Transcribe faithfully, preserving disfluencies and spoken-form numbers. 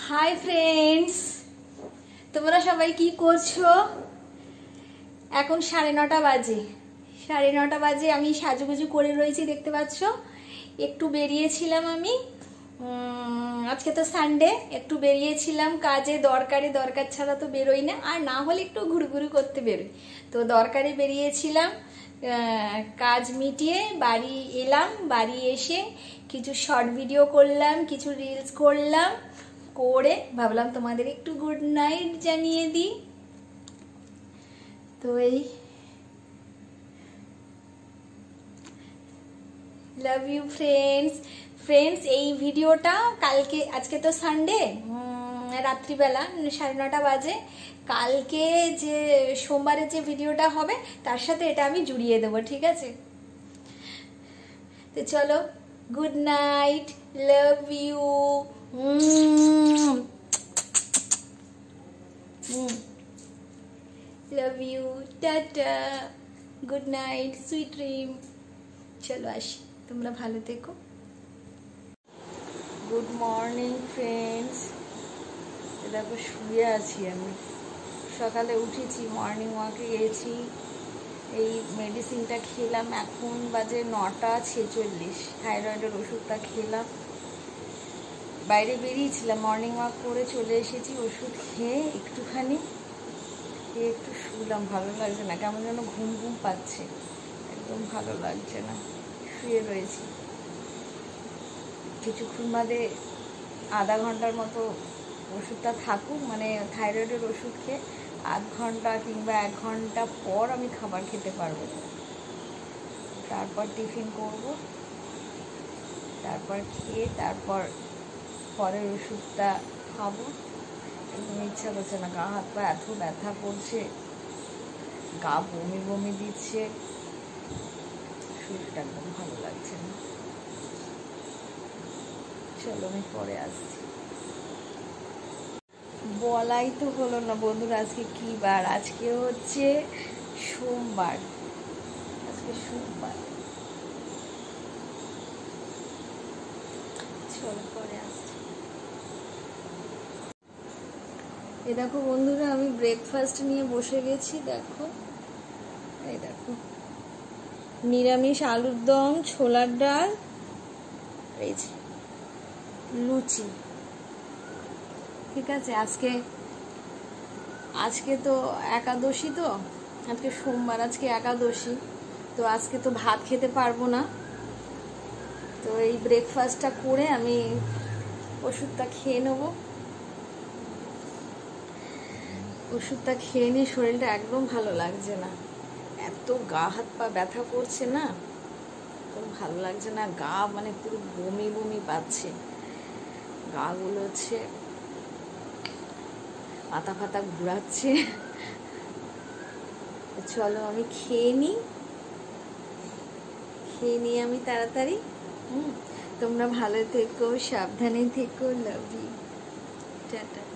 Hi friends, তোমরা সবাই কি করছো? এখন সাড়ে নটা বাজে সাড়ে নটা বাজে আমি সাজুগুজু করে রয়েছি, দেখতে পাচ্ছ। একটু বেরিয়েছিলাম আমি, আজকে তো সানডে, একটু বেরিয়েছিলাম কাজে, দরকারে, দরকার ছাড়া তো বেরোই না, আর না হলে একটু ঘুরঘুরি করতে বেরোই। তো দরকারে বেরিয়েছিলাম, কাজ মিটিয়ে বাড়ি এলাম। বাড়ি এসে কিছু শর্ট ভিডিও করলাম, কিছু রিলস করলাম, করে ভাবলাম তোমাদের একটু গুড নাইট জানিয়ে দিই। তো এই লাভ ইউ ফ্রেন্ডস ফ্রেন্ডস এই ভিডিওটা কালকে, আজকে তো সানডে, রাত্রিবেলা সাড়ে নটা বাজে, কালকে যে সোমবারের যে ভিডিওটা হবে তার সাথে এটা আমি জুড়িয়ে দেবো, ঠিক আছে? তো চলো, good night, love you, love you, tata, good night, sweet dream. চলো আসি, তোমরা ভালো থেকো। গুড মর্নিং ফ্রেন্ডস, দেখো শুয়ে আছি আমি। সকালে উঠেছি, মর্নিং ওয়াকে গেছি, এই মেডিসিনটা খেলাম, এখন বাজে নটা ছেচল্লিশ, থাইরয়েডের ওষুধটা খেলাম। বাইরে বেরিয়েছিলাম, মর্নিং ওয়াক করে চলে এসেছি, ওষুধ খেয়ে একটুখানি খেয়ে একটু শুলাম। ভালো লাগছে না, কেমন যেন ঘুম ঘুম পাচ্ছে, একদম ভালো লাগছে না, শুয়ে রয়েছি। কিছুক্ষণ বাদে আধা ঘন্টার মতো ওষুধটা থাকুক, মানে থাইরয়েডের ওষুধ খেয়ে আধ ঘন্টা কিংবা এক ঘন্টা পর আমি খাবার খেতে পারবো। তারপর টিফিন করব, তারপর খেয়ে তারপর পরের ওষুধটা খাবো। একদম ইচ্ছা করছে না, গা হাত পা এত ব্যথা করছে, গা বমি বমি দিচ্ছে, শরীরটা একদম ভালো লাগছে না। চলো আমি পরে আসছি। বলাই তো হলো না বন্ধুরা, আজকে কি বার? আজকে হচ্ছে সোমবার, আজকে সোমবার। চলো পরে আসছি। এ দেখো বন্ধুরা, আমি ব্রেকফাস্ট নিয়ে বসে গেছি। দেখো, এই দেখো, নিরামিষ আলুর দম, ছোলার ডাল, এই যে লুচি, ঠিক আছে। আজকে আজকে তো একাদশী, তো আজকে সোমবার, আজকে একাদশী, তো আজকে তো ভাত খেতে পারবো না। তো এই ব্রেকফাস্টটা করে আমি ওষুধটা খেয়ে নেব। ওষুধটা খেয়ে নিয়ে শরীরটা একদম ভালো লাগছে না, এত গা হাত পা ব্যথা করছে না, একদম ভালো লাগছে না। গা মানে পুরো বমি বমি পাচ্ছে, গা গুলো হচ্ছে পাতা পাতা ঘুরাচ্ছে। চলো আমি খেয়ে নিই, খেয়ে নিই আমি তাড়াতাড়ি। হুম, তোমরা ভালো থেকো, সাবধানে থেকো, লাভ ইউ, টাটা।